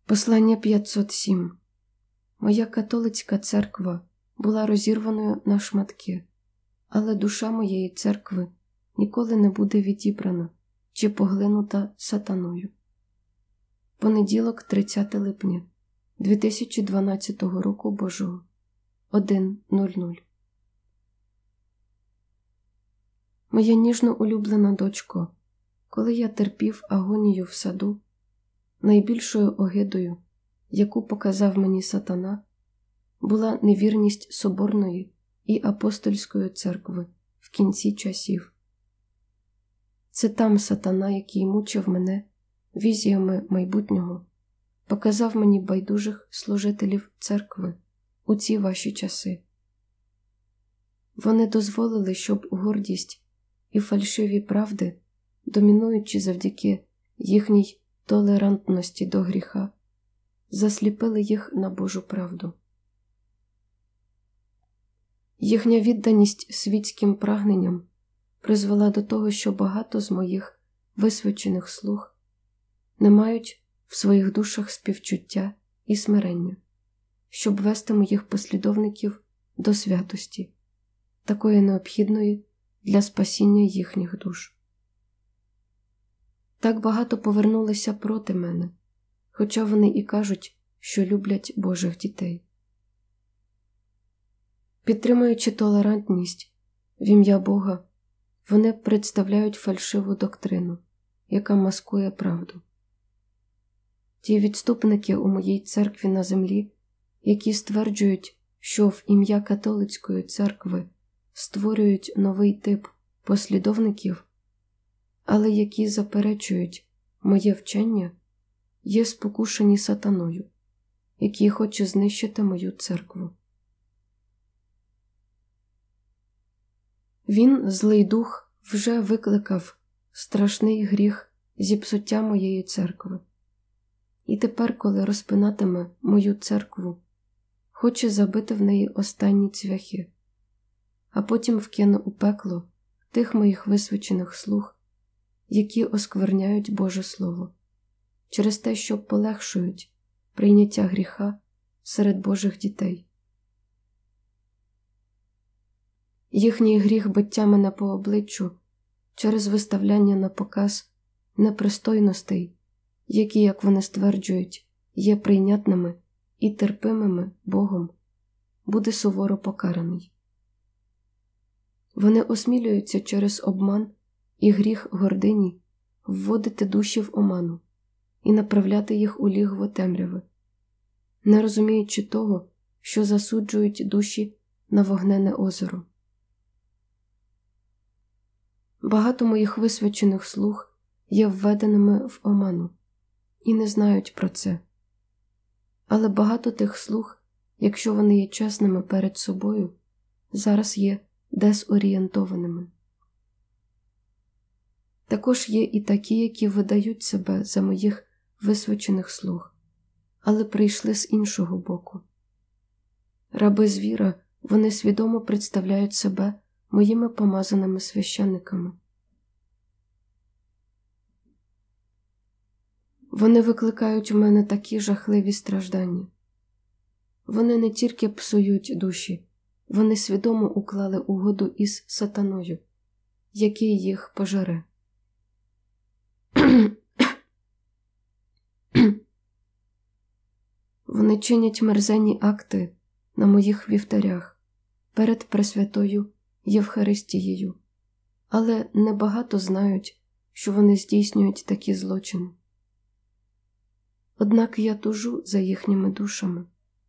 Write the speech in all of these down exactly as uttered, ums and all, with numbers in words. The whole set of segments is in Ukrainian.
Послання п'ятсот сім. Моя католицька церква була розірваною на шматки, але душа моєї церкви ніколи не буде відібрана чи поглинута сатаною. Понеділок, тридцяте липня дві тисячі дванадцятого року Божого, один нуль нуль. Моя ніжно улюблена дочко, коли я терпів агонію в саду, найбільшою огидою, яку показав мені сатана, була невірність Соборної і Апостольської церкви в кінці часів. Це там сатана, який мучив мене візіями майбутнього, показав мені байдужих служителів церкви у ці ваші часи. Вони дозволили, щоб гордість і фальшиві правди, домінуючи завдяки їхній толерантності до гріха, засліпили їх на Божу правду. Їхня відданість світським прагненням призвела до того, що багато з моїх висвячених слуг не мають в своїх душах співчуття і смирення, щоб вести моїх послідовників до святості, такої необхідної для спасіння їхніх душ. Так багато повернулися проти мене, хоча вони і кажуть, що люблять Божих дітей. Підтримуючи толерантність в ім'я Бога, вони представляють фальшиву доктрину, яка маскує правду. Ті відступники у моїй церкві на землі, які стверджують, що в ім'я католицької церкви створюють новий тип послідовників, але які заперечують моє вчення, є спокушені сатаною, який хоче знищити мою церкву. Він, злий дух, вже викликав страшний гріх зіпсуття моєї церкви. І тепер, коли розпинатиме мою церкву, хоче забити в неї останні цвяхи, а потім вкине у пекло тих моїх висвячених слуг, які оскверняють Боже Слово, через те, що полегшують прийняття гріха серед Божих дітей. Їхній гріх биття мене по обличчю через виставляння на показ непристойностей, які, як вони стверджують, є прийнятними і терпимими Богом, буде суворо покараний. Вони осмілюються через обман і гріх гордині вводити душі в оману і направляти їх у лігво темряви, не розуміючи того, що засуджують душі на вогнене озеро. Багато моїх висвячених слуг є введеними в оману і не знають про це. Але багато тих слуг, якщо вони є чесними перед собою, зараз є дезорієнтованими. Також є і такі, які видають себе за моїх висвячених слуг, але прийшли з іншого боку. Раби звіра, вони свідомо представляють себе моїми помазаними священниками. Вони викликають у мене такі жахливі страждання. Вони не тільки псують душі, вони свідомо уклали угоду із сатаною, який їх пожере. Вони чинять мерзенні акти на моїх вівтарях перед Пресвятою Євхаристією, але небагато знають, що вони здійснюють такі злочини. Однак я тужу за їхніми душами.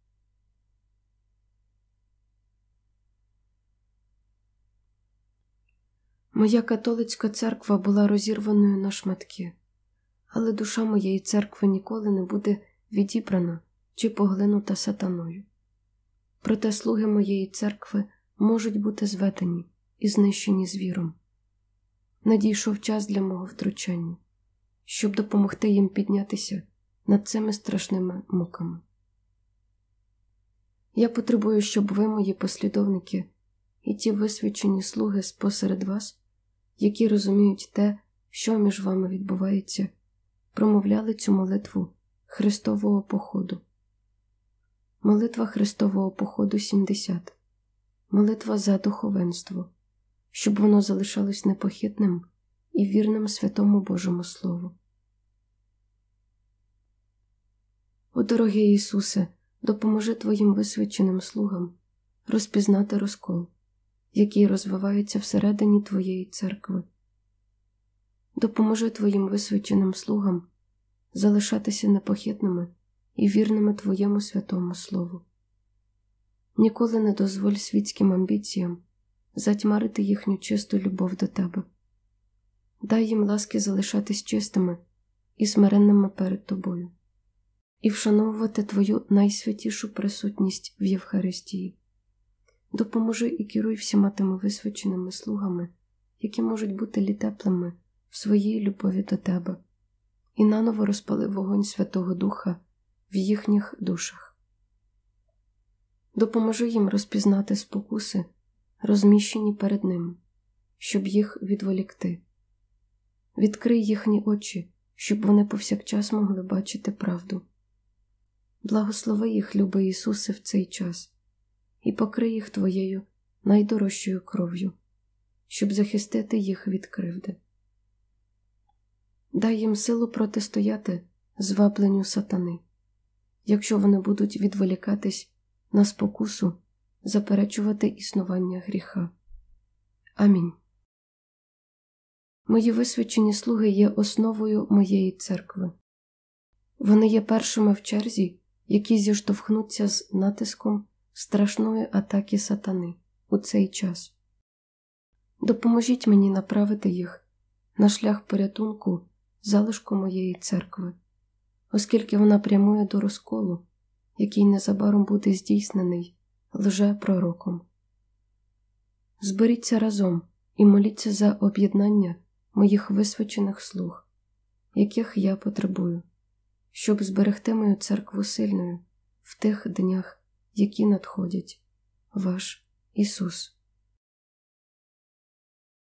Моя католицька церква була розірваною на шматки, але душа моєї церкви ніколи не буде відібрана чи поглинута сатаною. Проте слуги моєї церкви можуть бути зведені і знищені звіром. Надійшов час для мого втручання, щоб допомогти їм піднятися над цими страшними муками. Я потребую, щоб ви, мої послідовники, і ті висвячені слуги спосеред вас, які розуміють те, що між вами відбувається, промовляли цю молитву Христового походу. Молитва Христового походу сімдесят. Молитва за духовенство, щоб воно залишалось непохитним і вірним святому Божому Слову. О, дорогий Ісусе, допоможи Твоїм висвяченим слугам розпізнати розкол, який розвивається всередині Твоєї церкви. Допоможи Твоїм висвяченим слугам залишатися непохитними і вірними Твоєму святому Слову. Ніколи не дозволь світським амбіціям затьмарити їхню чисту любов до Тебе. Дай їм ласки залишатись чистими і смиренними перед Тобою і вшановувати Твою найсвятішу присутність в Євхаристії. Допоможи і керуй всіма тими висвяченими слугами, які можуть бути літеплими в своїй любові до Тебе, і наново розпали вогонь Святого Духа в їхніх душах. Допоможи їм розпізнати спокуси, розміщені перед ними, щоб їх відволікти. Відкрий їхні очі, щоб вони повсякчас могли бачити правду. Благослови їх, любий Ісусе, в цей час, і покрий їх Твоєю найдорожчою кров'ю, щоб захистити їх від кривди. Дай їм силу протистояти звабленню сатани, якщо вони будуть відволікатись на спокусу, заперечувати існування гріха. Амінь. Мої висвячені слуги є основою моєї церкви. Вони є першими в черзі, які зіштовхнуться з натиском страшної атаки сатани у цей час. Допоможіть мені направити їх на шлях порятунку залишку моєї церкви, оскільки вона прямує до розколу, який незабаром буде здійснений лже-пророком. Зберіться разом і моліться за об'єднання моїх висвячених слуг, яких я потребую, щоб зберегти мою церкву сильною в тих днях, які надходять. Ваш Ісус.